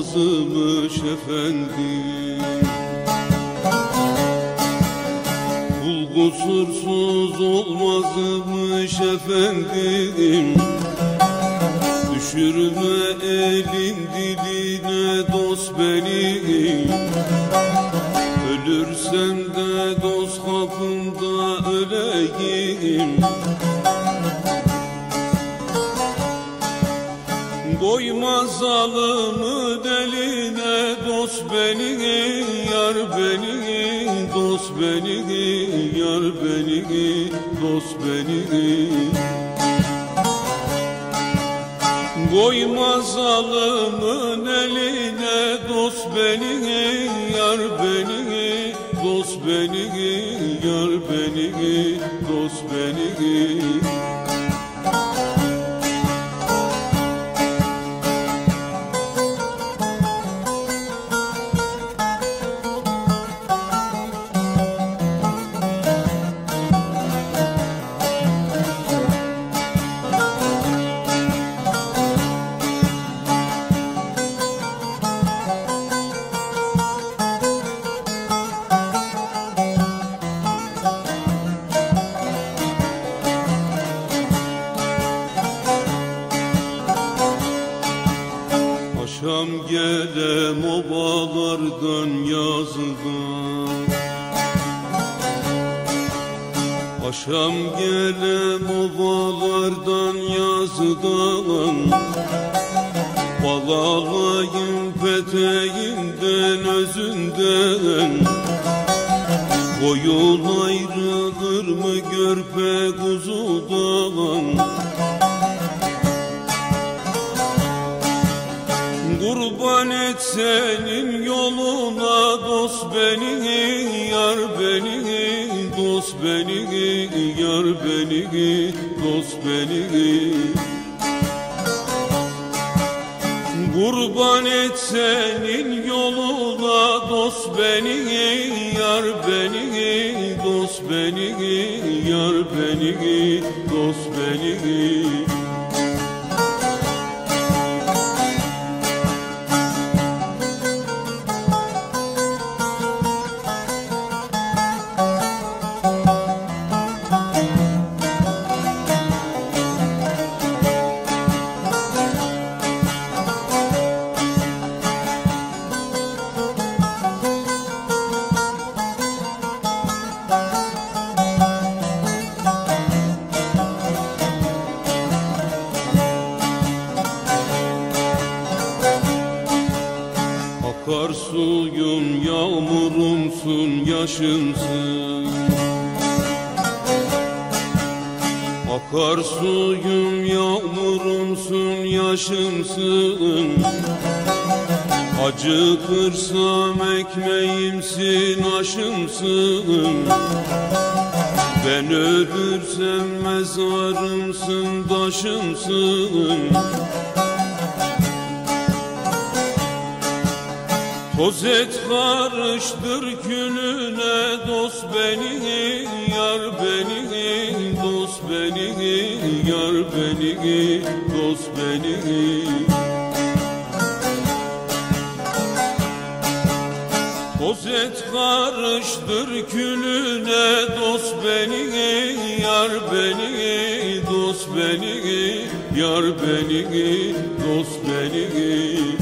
olmazmış efendim. Kul kusursuz olmazmış efendim. Düşürme elin diline dost beni. Ölürsem de dost kapında öleyim. Koyma zalımı deline dost beni, yar beni, dost beni, yar beni, dost beni. Koyma zalımın eline dost beni, yar beni, dost beni, yar beni, dost beni. Akşam gelem obalardan yazdan, akşam gelem obalardan yazdan. Balalayım peteğinden özünden. Koyun ayrılır mı görpe kuzudan. Kurban et senin yoluna dost beni, yar beni, dost beni, yar beni, dost beni. Kurban et senin yoluna dost beni, yar beni, dost beni, yar beni, dost beni. Akar suyum, yağmurumsun, yaşımsın. Akar suyum, yağmurumsun, yaşımsın. Acıkırsam ekmeğimsin, aşımsın. Ben ölürsem mezarımsın, taşımsın. Toz et karıştır külüne dost beni, yar beni, dost beni, yar beni, dost beni. Toz et karıştır külüne dost beni, yar beni, dost beni, yar beni, dost beni.